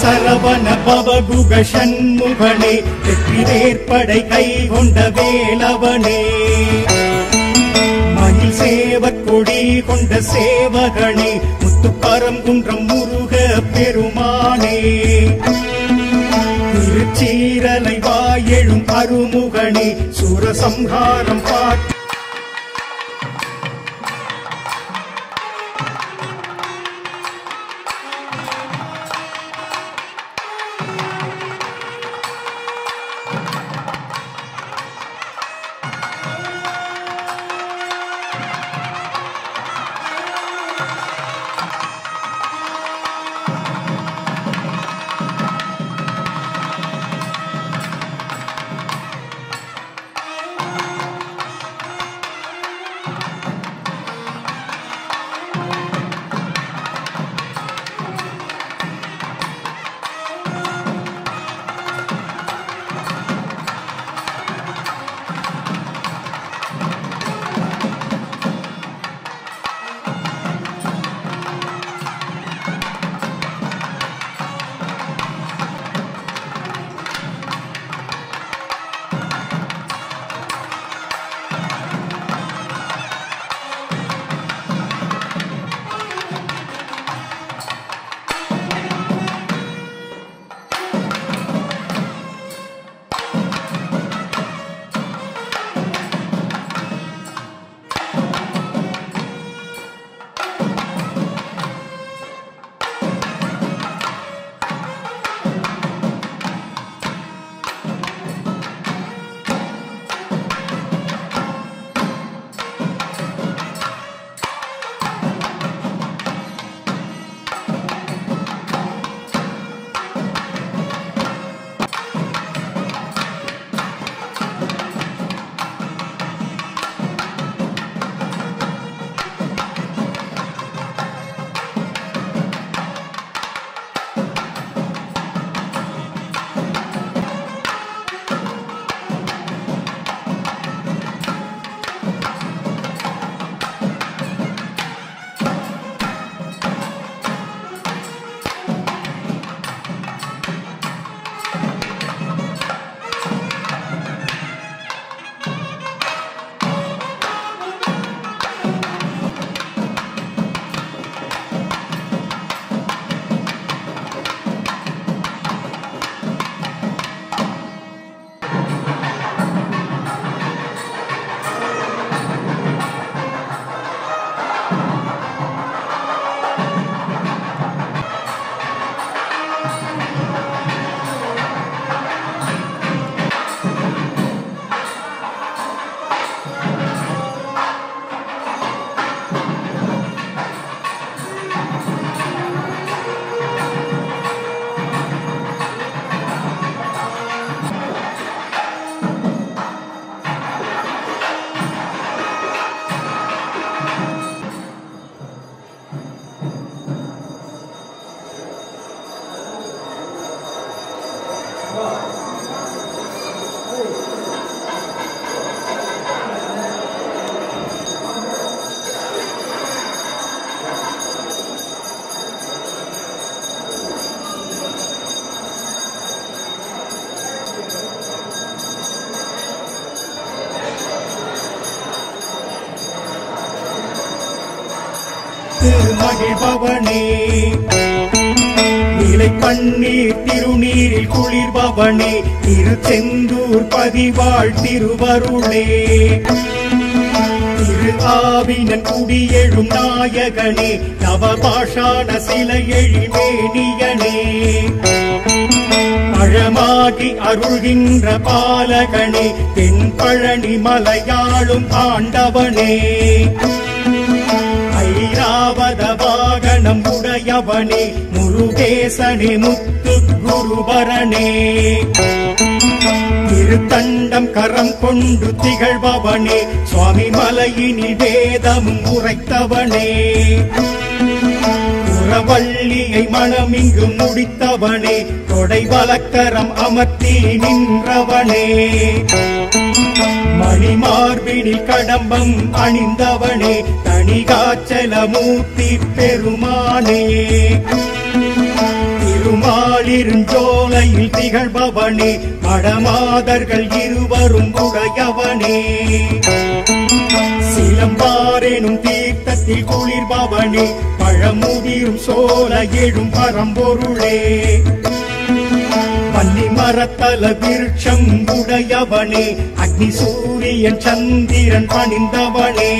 சரவண பவகுக சண்முகனே வெற்றி வேற்படை கை கொண்ட வேலவனே மயில் சேவக் கொடி கொண்ட சேவகனே முத்துப்பரங்குன்றம் முருக பெருமானே திருச்சீரலை வாயெழும் அருமுகனே சூரசம்ஹாரம் பார்த்து திருமகிழ்பவனே நீலை பன்னீர் திருநீரில் குளிர்பவனே திருச்செந்தூர் பதிவாழ் திருவருளே திரு ஆவினன் குடியெழும் நாயகனே நவபாஷான சிலை எழிமேனியனே பழமாகி அருள்கின்ற பாலகனே தென்பழனி மலையாளும் ஆண்டவனே ஐராவத வாகனம் உடையவனே முருகேசனே முத்து குருபரனே திருத்தண்டம் கரம் கொண்டு திகழ்பவனே சுவாமி மலையினில் வேதமும் உரைத்தவனே புறவள்ளியை மனமிங்கு முடித்தவனே கொடை வலக்கரம் அமர்த்தி நின்றவனே மணிமார்பினில் கடம்பம் அணிந்தவனே தனிகாச்சல மூர்த்தி பெருமானே திருமாலிருஞ்சோலையில் திகழ்பவனே மடமாதர்கள் இருவரும் உடையவனே சிலம்பாரெனும் தீர்த்தத்தில் குளிர்பவனே பழமுதிரும் சோல எழும் பரம்பொருளே பன்னி மரத்தல விருட்சம் உடையவனே அக்னி சூரியன் சந்திரன் பணிந்தவனே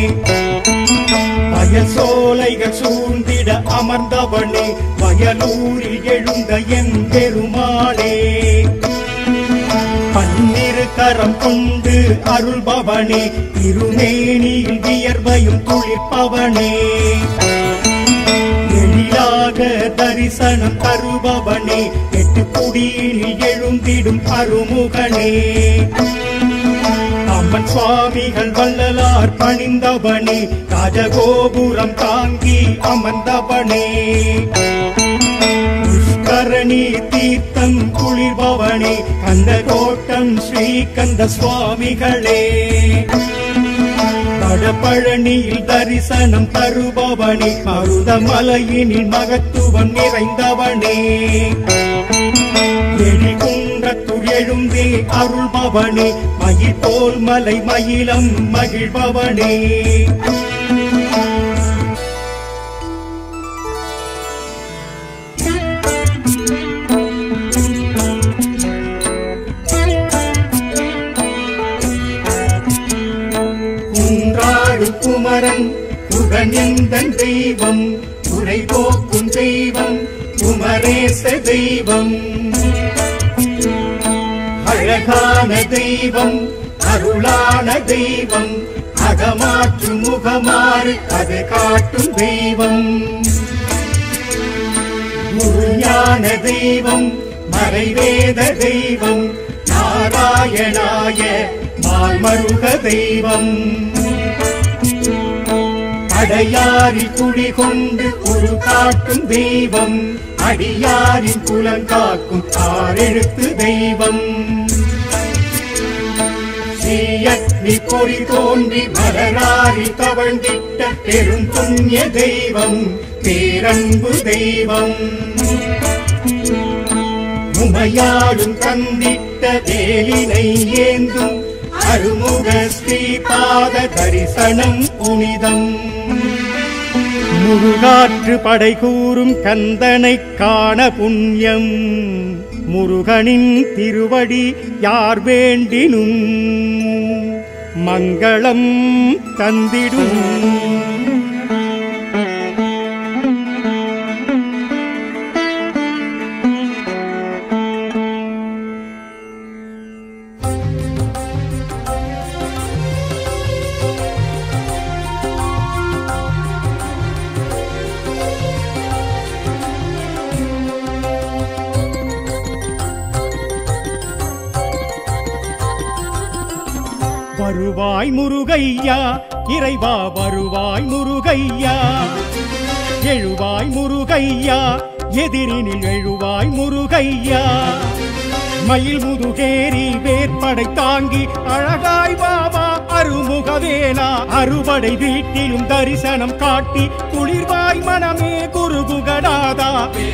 வயல் சோலைகள் சூழ்ந்திட அமர்ந்தவனே வயலூரில் எழுந்த என் பெருமாளே பன்னிரு கரம் கொண்டு அருள்பவனே திருமேனியில் வியர்வையும் துளிர்ப்பவனே எழிலாக தரிசனம் தருபவனே எட்டு குடியில் எழுந்திடும் அருமுகனே அம்மன் சுவாமிகள் வள்ளலார் பணிந்தவனே ராஜகோபுரம் தாங்கி அமர்ந்தவனே புஷ்கரணி தீர்த்தம் குளிர்பவனே கந்த கோட்டம் ஸ்ரீகந்த சுவாமிகளே வடபழனியில் தரிசனம் தருபவனே மருதமலையினில் மகத்துவம் நிறைந்தவனே எழிகுன்றத்துள் எழுந்தே அருள்பவனே மயில் போல் மலை மயிலம் மகிழ்பவனே குன்றாடும் குமரன் புகழெந்தன் தெய்வம் குறை போக்கும் தெய்வம் குமரேச தெய்வம் அழகான தெய்வம் அருளான தெய்வம் அகமாற்று முகமாறு அது காட்டும் தெய்வம் குருஞான தெய்வம் மறைவேத தெய்வம் நாராயணாய மால்மருக தெய்வம் அடையாரில் குடிகொண்டு ஒரு காட்டும் தெய்வம் அடியாரின் குலங்காக்கும் ஆறெழுத்து தெய்வம் ஸ்ரீயக்னி பொறி தோன்றி மலராரி தவழ்ந்திட்ட பெரும் புண்ணிய தெய்வம் பேரன்பு தெய்வம் உமையாடும் தந்திட்ட வேலினை ஏந்தும் அருமுக ஸ்ரீபாத தரிசனம் புனிதம் முருகாற்று படை கூறும் கந்தனை காண புண்ணியம் முருகனின் திருவடி யார் வேண்டினும் மங்களம் தந்திடும் வருவாய் முருகையா இறைவா வருவாய் முருகையா எழுவாய் முருகையா எதிரினில் எழுவாய் முருகையா மயில் முதுகேரி வேற்படை தாங்கி அழகாய் பாபா அருமுகவேலா அறுபடை வீட்டிலும் தரிசனம் காட்டி குளிர்வாய் மனமே குருகுகடாதா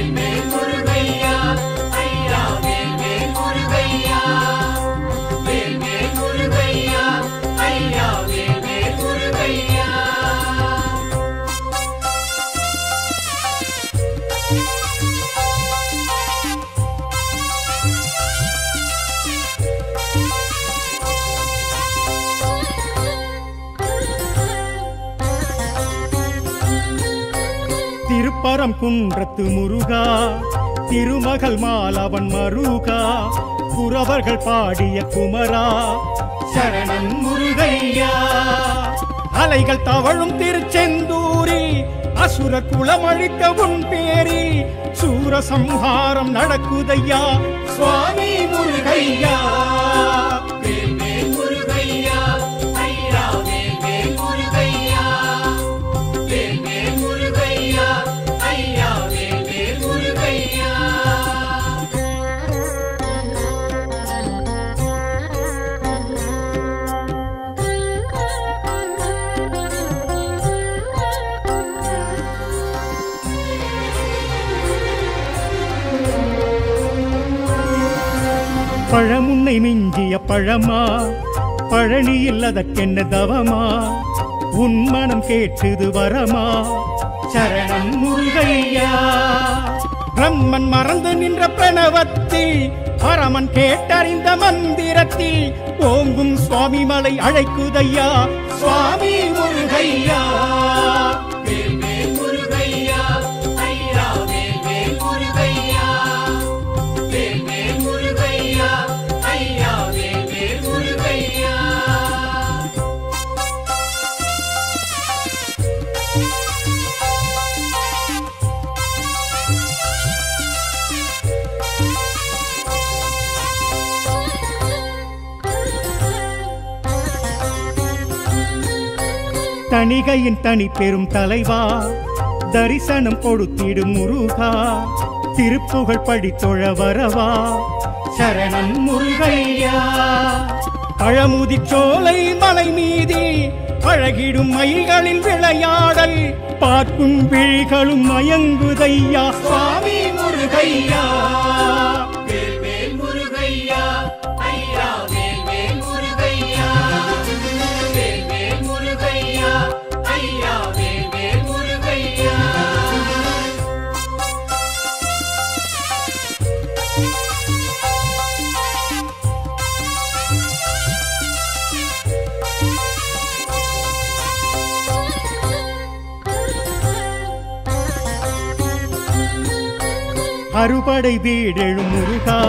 திருப்பரம் குன்றத்து முருகா திருமகள் மாலவன் மருகா குறவர்கள் பாடிய குமரா சரணம் முருகையா அலைகள் தவழும் திருச்செந்தூரில் அசுர குலமழித்த உன் பேரில் சூரசம்ஹாரம் நடக்குதையா சுவாமி முருகையா பழமுன்னை மிஞ்சிய பழமா பழனியில் அதற்கென்ன தவமா உன் மனம் கேட்டது வரமா சரணம் முருகையா பிரம்மன் மறந்து நின்ற பிரணவத்தில் பரமன் கேட்டறிந்த மந்திரத்தில் ஓங்கும் சுவாமி மலை அழைக்குதையா சுவாமி முருகையா தணிகையின் தனி பெரும் தலைவா தரிசனம் கொடுத்திடும் முருகா திருப்புகழ் படித்தொழ வரவா சரணம் முருகையா பழமுதிர்ச்சோலை மலை மீதி அழகிடும் மயில்களின் விளையாடல் பார்க்கும் விழிகளும் மயங்குதையா சுவாமி முருகையா அறுபடை வீடெழும் முருகா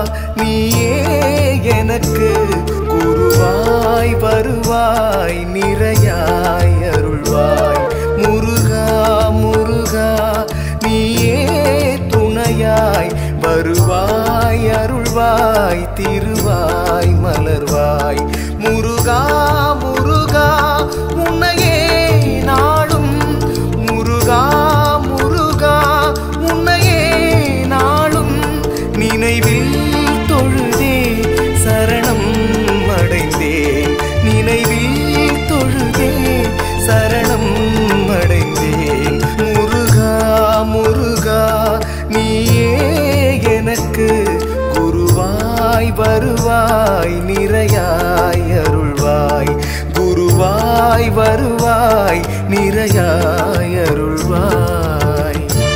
நீயே எனக்கு குருவாய் வருவாய் நிறையாய் அருள்வாய் முருகா முருகா நீயே துணையாய் வருவாய் அருள்வாய் திருவாய் மலர்வாய் முருகா முருகா உன்னையே நாளும் முருகா முருகா உன்னையே நாளும் நினைவில் தொழுதே சரணம் அடைந்தேன் நினைவில் தொழுதே சரணம் அடைந்தேன் முருகா முருகா நீயே எனக்கு குருவாய் வருவாய் நிறையாய் அருள்வாய் குருவாய் வருவாய் நிறையாய் அருள்வாய்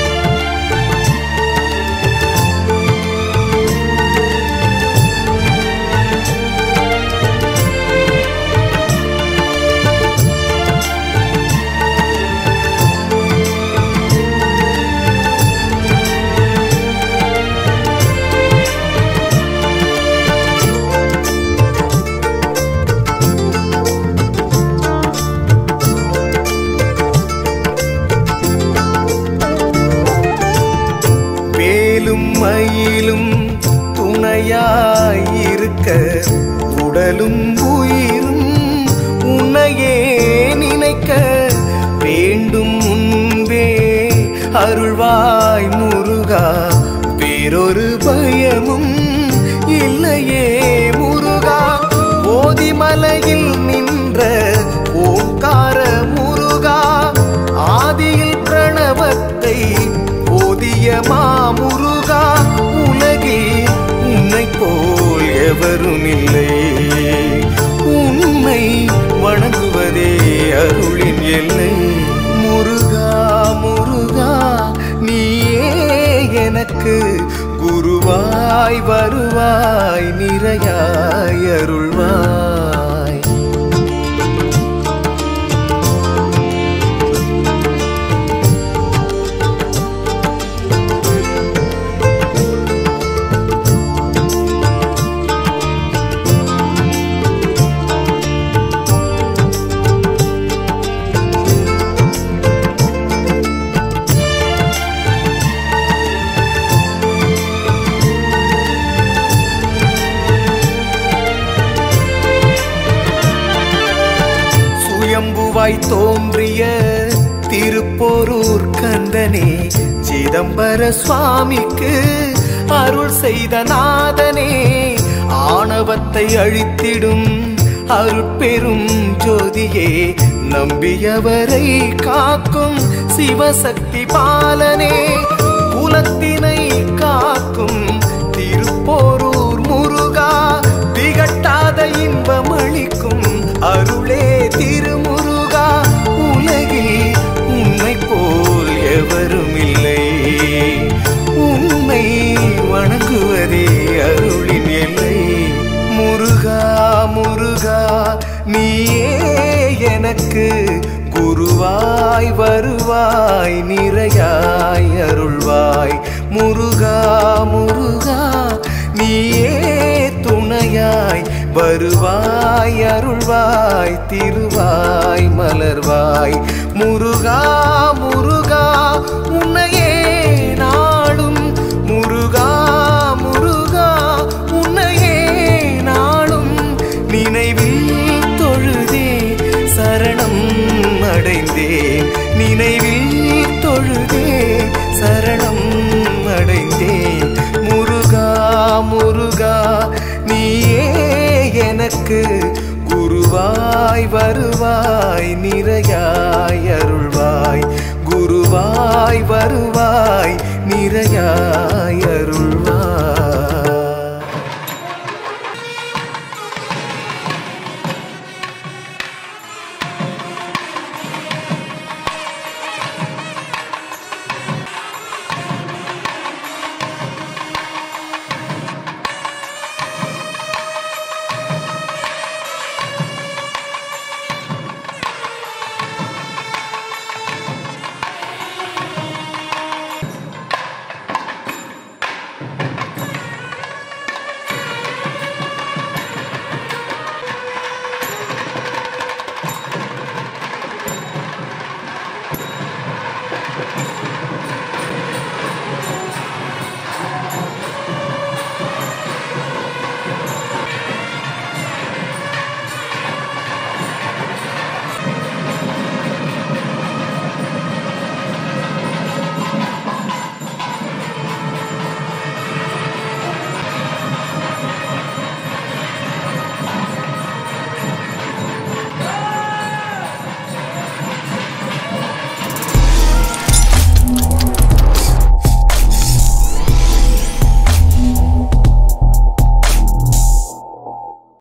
மயிலும் துணையாயிருக்க உடலும் உயிரும் உன்னையே நினைக்க வேண்டும் முன்பே அருள்வாய் முருகா வேறொரு பயமும் இல்லையே முருகா ஓதிமலையில் நின்ற ஓங்கார முருகா ஆதியில் பிரணவத்தை ஓதிய மாமுருகா உலகில் உன்னை போல் எவரும் இல்லை உன்னை வணங்குவதே அருளின் எல்லை முருகா முருகா நீயே எனக்கு குருவாய் வருவாய் நிறையாய் அருள்வாய் சுயம்புவாய் தோன்றிய திருப்போரூர் கந்தனே சிதம்பர சுவாமிக்கு அருள் செய்த நாதனே ஆணவத்தை அழித்திடும் அருட்பெரும் ஜோதியே நம்பியவரை காக்கும் சிவசக்தி பாலனே குலத்தினை காக்கும் திருப்போரூர் முருகா திகட்டாத இன்பம் அளிக்கும் அருளே திருமுருகா உலகில் உன்னை போல் எவரும் இல்லை உன்னை வணங்குவதே அருளின் எல்லை முருகா முருகா நீயே எனக்கு குருவாய் வருவாய் நிறையாய் அருள்வாய் முருகா முருகா நீயே துணையாய் வருவாய் அருள்வாய் திருவாய் மலர்வாய் முருகா முருகா உன்னையே நாளும் முருகா முருகா உன்னையே நாளும் நினைவில் தொழுதே சரணம் அடைந்தேன் நினைவில் தொழுதே சரணம் அடைந்தேன் முருகா முருகா நீயே எனக்கு குருவாய் வருவாய் நிறையாய் அருள்வாய் குருவாய் வருவாய் நிறையாய் அருள்